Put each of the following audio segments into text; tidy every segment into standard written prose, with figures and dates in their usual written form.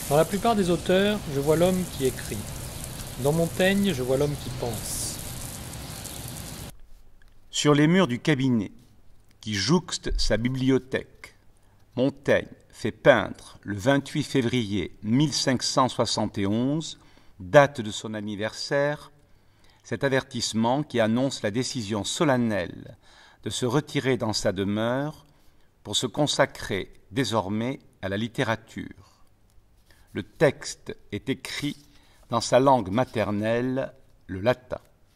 Dans la plupart des auteurs, je vois l'homme qui écrit. Dans Montaigne, je vois l'homme qui pense. Sur les murs du cabinet, qui jouxte sa bibliothèque, Montaigne fait peindre le 28 février 1571, date de son anniversaire, cet avertissement qui annonce la décision solennelle de se retirer dans sa demeure pour se consacrer désormais à la littérature. Le texte est écrit dans sa langue maternelle, le latin.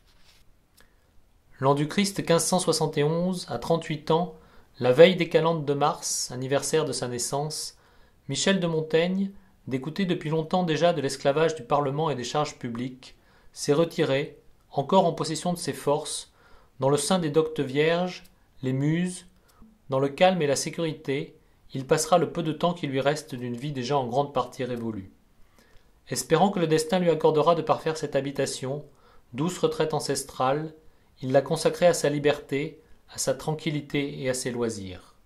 L'an du Christ 1571, à 38 ans, la veille des calendes de mars, anniversaire de sa naissance, Michel de Montaigne, dégoûté depuis longtemps déjà de l'esclavage du Parlement et des charges publiques, s'est retiré, encore en possession de ses forces, dans le sein des doctes vierges, les muses, dans le calme et la sécurité, il passera le peu de temps qui lui reste d'une vie déjà en grande partie révolue. Espérant que le destin lui accordera de parfaire cette habitation, douce retraite ancestrale, il l'a consacrée à sa liberté, à sa tranquillité et à ses loisirs.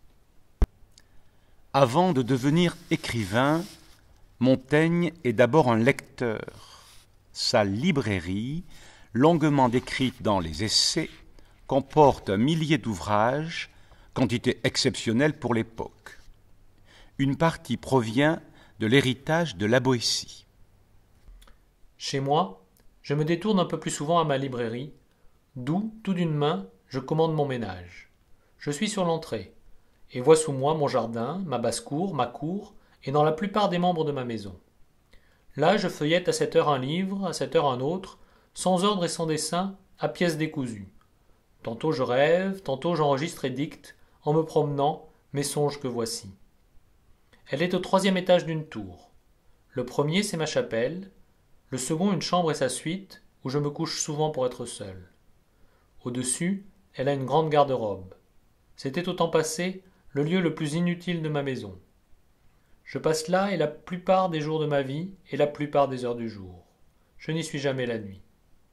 Avant de devenir écrivain, Montaigne est d'abord un lecteur. Sa librairie, longuement décrite dans les Essais, comporte 1 millier d'ouvrages, quantité exceptionnelle pour l'époque. Une partie provient de l'héritage de la Boétie. Chez moi, je me détourne un peu plus souvent à ma librairie, d'où, tout d'une main, je commande mon ménage. Je suis sur l'entrée, et vois sous moi mon jardin, ma basse-cour, ma cour, et dans la plupart des membres de ma maison. Là, je feuillette à cette heure un livre, à cette heure un autre, sans ordre et sans dessin, à pièces décousues. Tantôt je rêve, tantôt j'enregistre et dicte, en me promenant, mes songes que voici. Elle est au 3e étage d'une tour. Le premier, c'est ma chapelle, le second, une chambre et sa suite, où je me couche souvent pour être seul. Au-dessus, elle a une grande garde-robe. C'était au temps passé le lieu le plus inutile de ma maison. Je passe là et la plupart des jours de ma vie et la plupart des heures du jour. Je n'y suis jamais la nuit.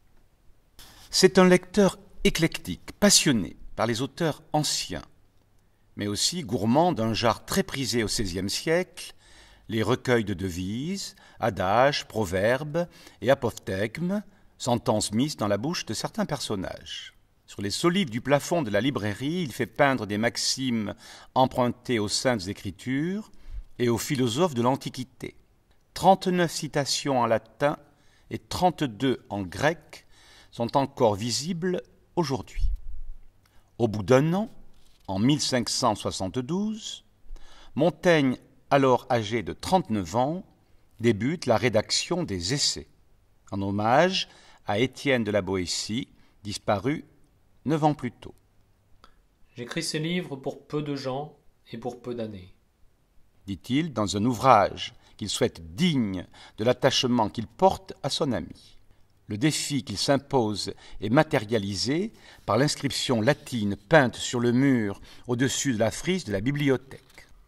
C'est un lecteur éclectique, passionné par les auteurs anciens, mais aussi gourmand d'un genre très prisé au XVIe siècle, les recueils de devises, adages, proverbes et apophthegmes, sentences mises dans la bouche de certains personnages. Sur les solives du plafond de la librairie, il fait peindre des maximes empruntées aux saintes écritures et aux philosophes de l'Antiquité. 39 citations en latin et 32 en grec sont encore visibles aujourd'hui. Au bout d'un an, en 1572, Montaigne, alors âgé de 39 ans, débute la rédaction des Essais, en hommage à Étienne de la Boétie, disparu 9 ans plus tôt. J'écris ce livre pour peu de gens et pour peu d'années. Dit-il dans un ouvrage qu'il souhaite digne de l'attachement qu'il porte à son ami. Le défi qu'il s'impose est matérialisé par l'inscription latine peinte sur le mur au-dessus de la frise de la bibliothèque.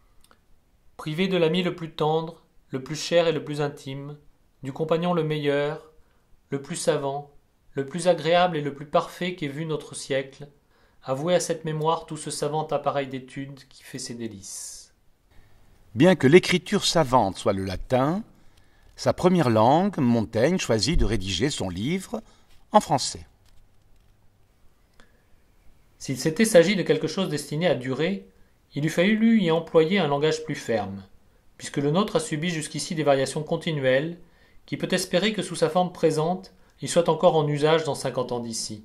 Privé de l'ami le plus tendre, le plus cher et le plus intime, du compagnon le meilleur, le plus savant, le plus agréable et le plus parfait qu'ait vu notre siècle, avouez à cette mémoire tout ce savant appareil d'étude qui fait ses délices. Bien que l'écriture savante soit le latin, sa première langue, Montaigne choisit de rédiger son livre en français. S'il s'était s'agi de quelque chose destiné à durer, il eût fallu y employer un langage plus ferme, puisque le nôtre a subi jusqu'ici des variations continuelles, qui peut espérer que sous sa forme présente, il soit encore en usage dans 50 ans d'ici.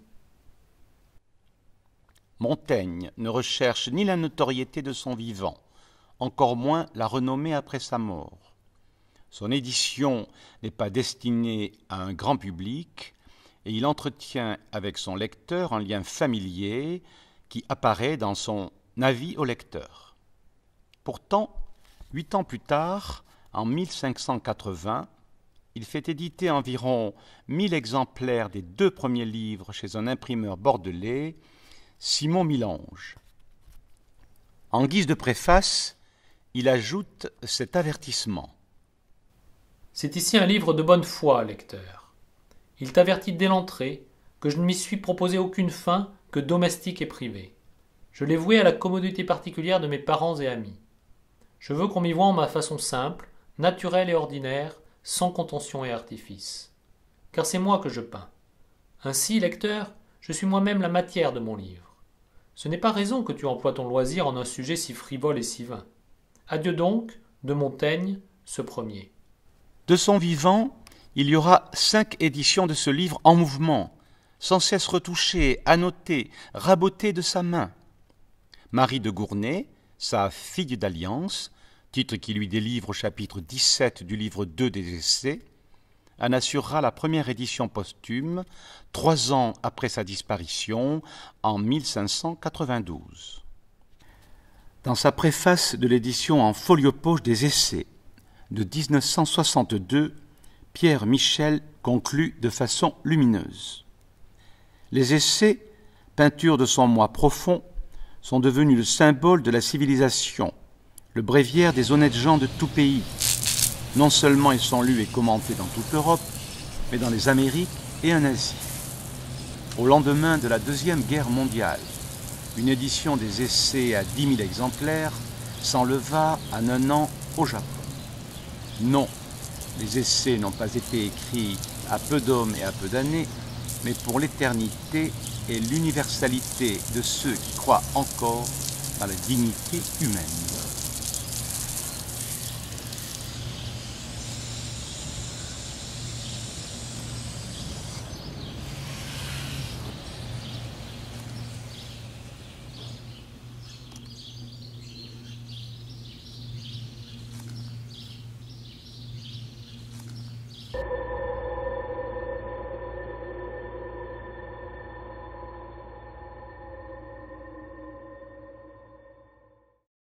Montaigne ne recherche ni la notoriété de son vivant, encore moins la renommée après sa mort. Son édition n'est pas destinée à un grand public et il entretient avec son lecteur un lien familier qui apparaît dans son avis au lecteur. Pourtant, 8 ans plus tard, en 1580, il fait éditer environ 1000 exemplaires des 2 premiers livres chez un imprimeur bordelais, Simon Milange. En guise de préface, il ajoute cet avertissement. C'est ici un livre de bonne foi, lecteur. Il t'avertit dès l'entrée que je ne m'y suis proposé aucune fin que domestique et privée. Je l'ai voué à la commodité particulière de mes parents et amis. Je veux qu'on m'y voie en ma façon simple, naturel et ordinaire, sans contention et artifice. Car c'est moi que je peins. Ainsi, lecteur, je suis moi-même la matière de mon livre. Ce n'est pas raison que tu emploies ton loisir en un sujet si frivole et si vain. Adieu donc, de Montaigne, ce premier. De son vivant, il y aura 5 éditions de ce livre en mouvement, sans cesse retouché, annoté, raboté de sa main. Marie de Gournay, sa fille d'alliance, titre qui lui délivre au chapitre 17 du livre 2 des Essais, en assurera la première édition posthume, 3 ans après sa disparition, en 1592. Dans sa préface de l'édition en folio-poche des Essais de 1962, Pierre Michel conclut de façon lumineuse. Les Essais, peinture de son moi profond, sont devenus le symbole de la civilisation, le bréviaire des honnêtes gens de tout pays. Non seulement ils sont lus et commentés dans toute l'Europe, mais dans les Amériques et en Asie. Au lendemain de la Deuxième Guerre mondiale, une édition des Essais à 10 000 exemplaires s'enleva en un an au Japon. Non, les Essais n'ont pas été écrits à peu d'hommes et à peu d'années, mais pour l'éternité et l'universalité de ceux qui croient encore dans la dignité humaine.